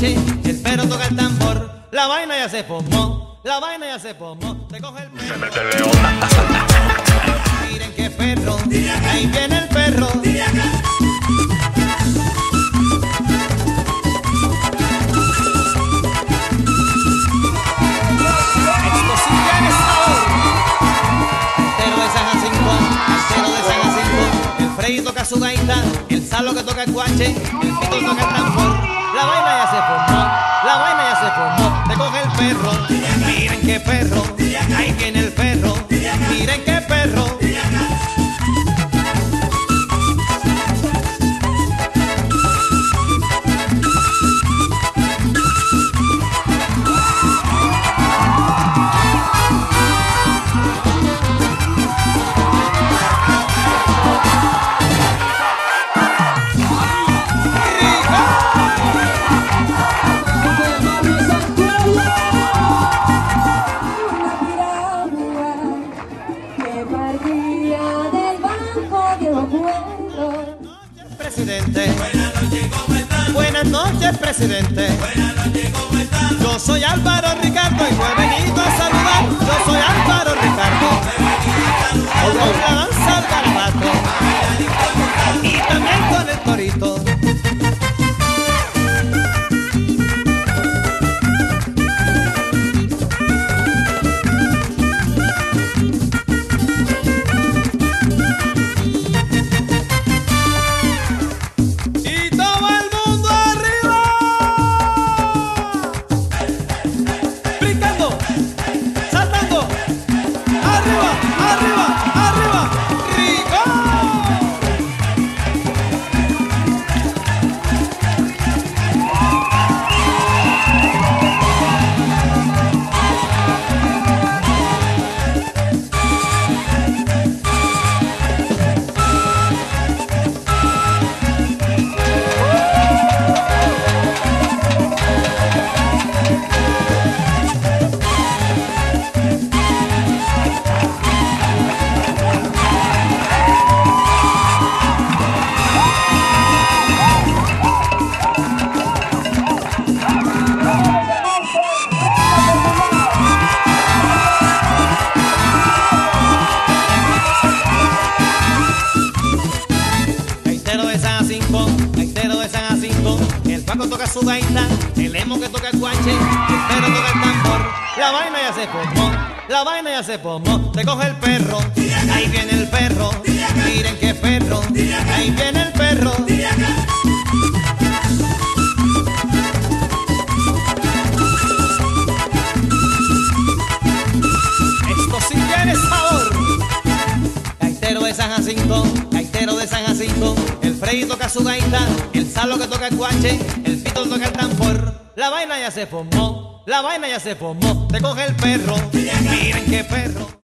guache, el perro toca el tambor. La vaina ya se formó, la vaina ya se formó. Te coge el perro. Se mete el león. Miren qué perro, ahí viene el perro. Esto sí tiene sabor. Altero de San Jacinto, altero de San Jacinto. El Freddy toca su gaita, el Salo que toca el guache, el Pito toca el tambor. La vaina ya se formó, la vaina ya se formó. Te coge el perro, miren qué perro, ahí viene el perro. Miren qué perro. Presidente. Buenas noches, presidente. Buenas noches, ¿cómo estás? Yo soy Álvaro Ricardo y no he venido a saludar. Yo soy Álvaro Ricardo. Con la danza al garabato y también con el torito. Gaitero de San Jacinto, el Paco toca su gaita, el Emo que toca el guache, el perro toca el tambor. La vaina ya se formó, la vaina ya se formó. Te coge el perro, ahí viene el perro. Miren qué perro, ahí viene el perro. Esto sí tiene sabor. Gaitero de San Jacinto, gaitero de San Jacinto. El Freddy toca su gaita, el Salo que toca el guache, el Pito toca el tambor. La vaina ya se formó, la vaina ya se formó. Te coge el perro, miren qué perro.